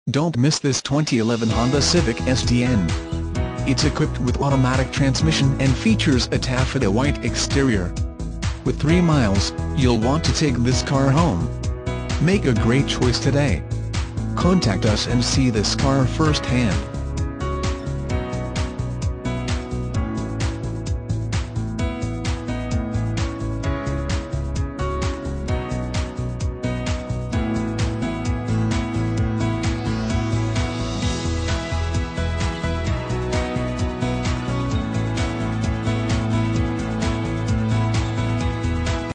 Don't miss this 2011 Honda Civic SDN. It's equipped with automatic transmission and features a taffeta white exterior. With 3 miles, you'll want to take this car home. Make a great choice today. Contact us and see this car firsthand.